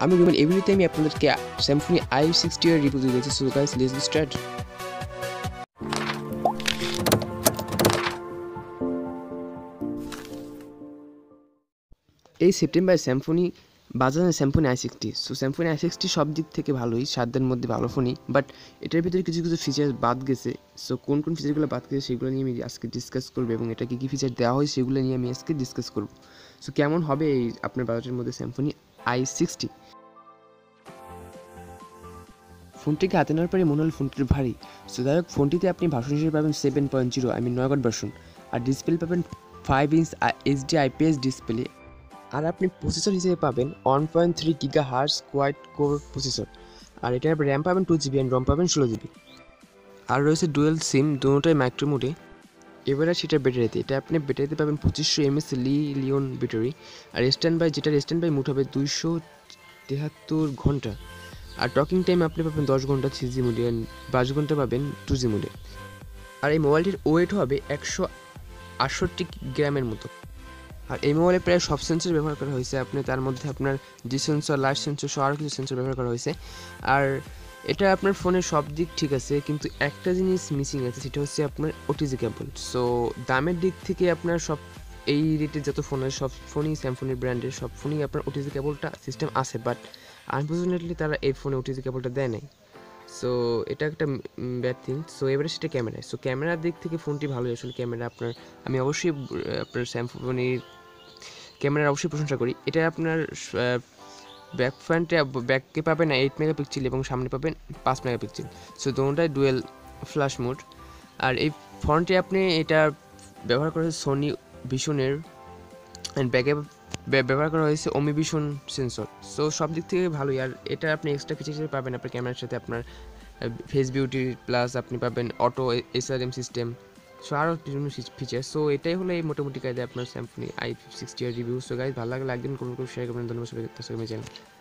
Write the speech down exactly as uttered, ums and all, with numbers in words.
আমি রুমেন এই ভিডিওতে আমি আপনাদেরকে Symphony আই সিক্সটি এর রিভিউ দিয়েছি। So guys let's get start. এই সেপ্টেম্বরে Symphony বাজারে Symphony I sixty. So Symphony I sixty সব দিক থেকে ভালোই, সাতদের মধ্যে ভালো ফোনই, বাট এটার ভিতরে কিছু কিছু ফিচার বাদ গেছে। সো কোন কোন ফিচারগুলো বাদ গেছে সেগুলো নিয়ে আমি আজকে ডিসকাস করব এবং এটা কি কি ফিচার দেওয়া হয় সেগুলো নিয়ে আমি আজকে ডিসকাস করব। সো কেমন হবে এই আপনার বাজেটের মধ্যে Symphony আই সিক্সটি। ফোনটিকে হাতে নেওয়ার পরে মনে হল ফোনটির ভারী। সো যাই হোক, ফোনটিতে আপনি ভার্সন হিসেবে পাবেন seven point zero, I mean Nougat version, আর ডিসপ্লে পাবেন five inch HD IPS display, আর আপনি প্রসেসর হিসেবে পাবেন one point three gigahertz quad core processor, আর এটার র্যাম পাবেন টু জিবি অ্যান্ড রম পাবেন ষোলো জিবি, আর রয়েছে ডুয়েল সিম, দুটোটাই মাইক্রো মোডে। এবারে সেটা ব্যাটারিতে, এটা আপনি ব্যাটারিতে পাবেন পঁচিশশো এমএস লি লিওন ব্যাটারি, আর স্ট্যান্ড বাই যেটার স্ট্যান্ড বাই মুড হবে দুইশো তেহাত্তর ঘন্টা, আর টকিং টাইম আপনি পাবেন দশ ঘন্টা থ্রি জি মোডে অ্যান্ড পাঁচ ঘন্টা পাবেন টু জি মোডে। আর এই মোবাইলটির ওয়েট হবে একশো আটষট্টি গ্রামের মতো। আর এই মোবাইলে প্রায় সব সেন্সর ব্যবহার করা হয়েছে, আপনি তার মধ্যে আপনার জি সেন্সর, লাইট সেন্সর সহ আরও কিছু সেন্সর ব্যবহার করা হয়েছে। আর এটা আপনার ফোনের সব দিক ঠিক আছে, কিন্তু একটা জিনিস মিসিং আছে, সেটা হচ্ছে আপনার ওটিজি কেবল। সো দামের দিক থেকে আপনার সব এই রেটের যত ফোন আছে সব ফোনই Symphony ব্র্যান্ডের সব ফোনই আপনার ওটিজি কেবলটা সিস্টেম আছে, বাট আনফর্চুনেটলি তারা এই ফোনে ওটিজি কেবলটা দেয় নাই। সো এটা একটা ব্যাড থিং। সো এবারে সেটা ক্যামেরায়। সো ক্যামেরার দিক থেকে ফোনটি ভালোই, আসলে ক্যামেরা আপনার আমি অবশ্যই আপনার Symphonyর ক্যামেরার অবশ্যই প্রশংসা করি। এটা আপনার ব্যাক ফ্রন্টে ব্যাককে পাবেন এইট মেগাপিক্সেল এবং সামনে পাবেন পাঁচ মেগাপিক্সেল। সো দুটোটাই ডুয়েল ফ্ল্যাশ মোড। আর এই ফ্রন্টে আপনি এটা ব্যবহার করা হয়েছে সোনি ভিশনের, অ্যান্ড ব্যাকে ব্যবহার করা হয়েছে ওমি ভিশন সেন্সর। সো সব দিক থেকে ভালোই। আর এটা আপনি এক্সট্রা ফিচার হিসেবে পাবেন আপনার ক্যামেরার সাথে আপনার ফেস বিউটি প্লাস আপনি পাবেন অটো এসআরএম সিস্টেম, সো আরও বিভিন্ন ফিচার। সো এটাই হলো এই মোটামুটি কায়দায় আপনার Symphony আই সিক্সটি এর রিভিউ। সো গাইজ ভালো লাগলে একদিন কোনো শেয়ার করবেন। ধন্যবাদ সবাই।